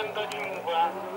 105.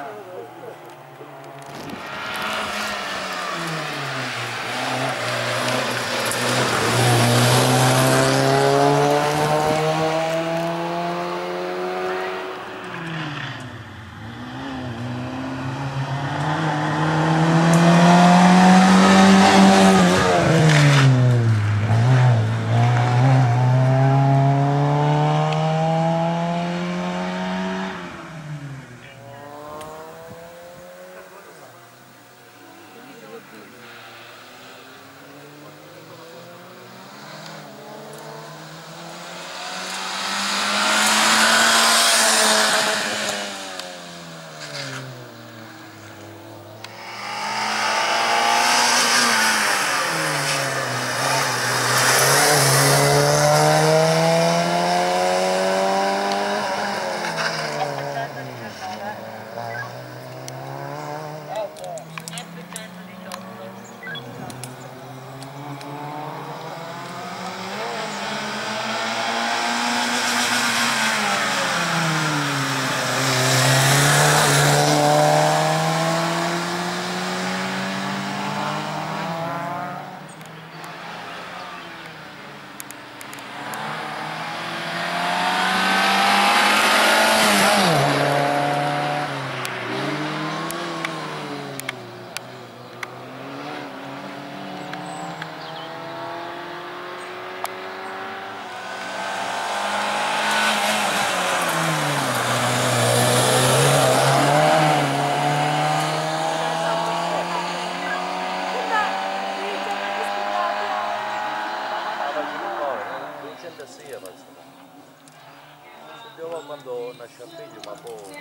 Quando nasce a figlio, ma poi...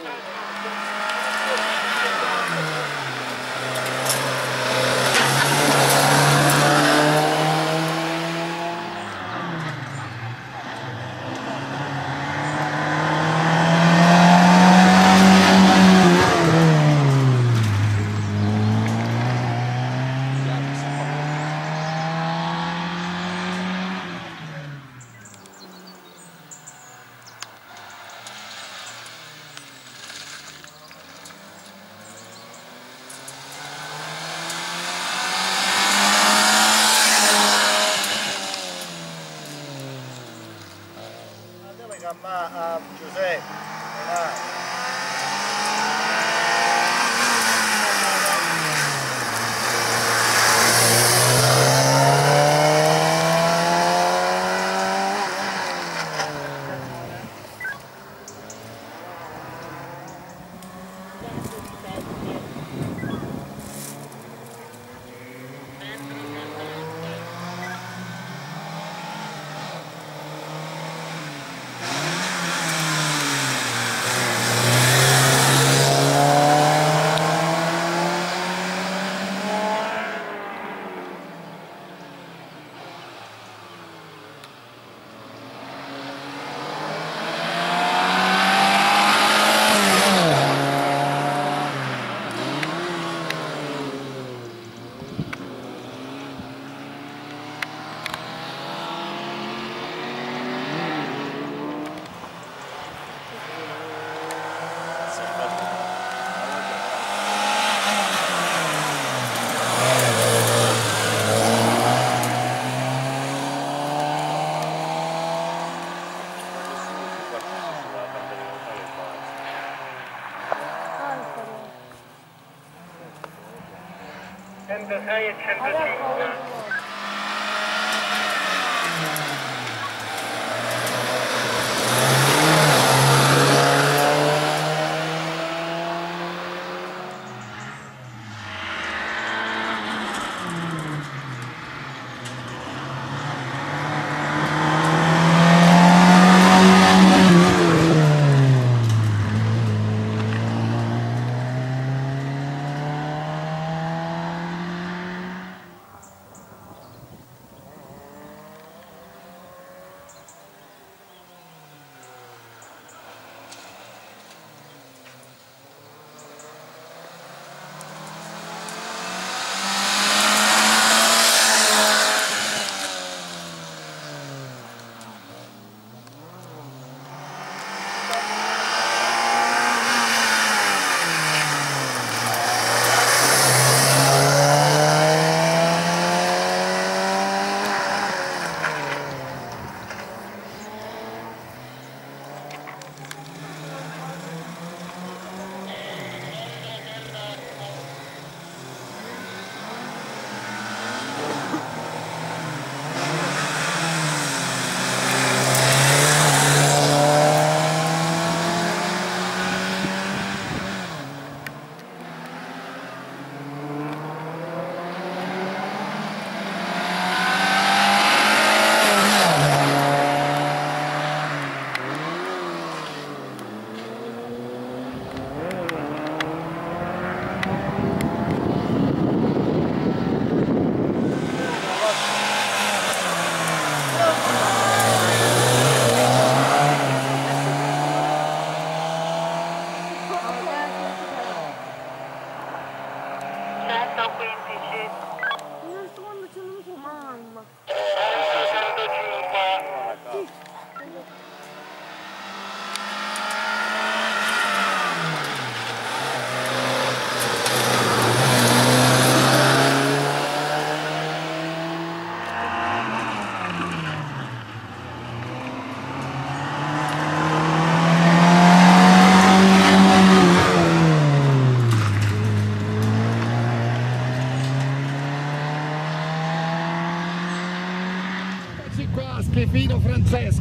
Ma a Giuseppe, e 105.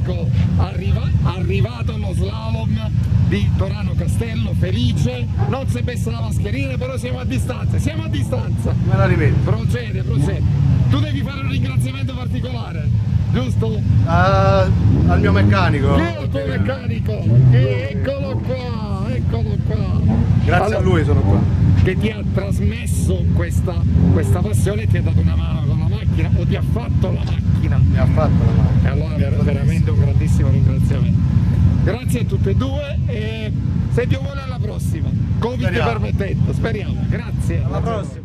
Francesco arrivato allo slalom di Torano Castello, felice, non si è messa la mascherina, però siamo a distanza, Me la rivedo. procede. Tu devi fare un ringraziamento particolare, giusto? Al mio meccanico. Chi è il tuo meccanico? Eccolo qua. Grazie Allora, a lui sono qua. che ti ha trasmesso questa passione e ti ha dato una mano con la macchina o ti ha fatto la macchina. Mi ha fatto la mano. E allora veramente un grandissimo ringraziamento. Grazie a tutte e due e se Dio vuole alla prossima, Covid Speriamo. permettendo, speriamo. Grazie. Alla prossima.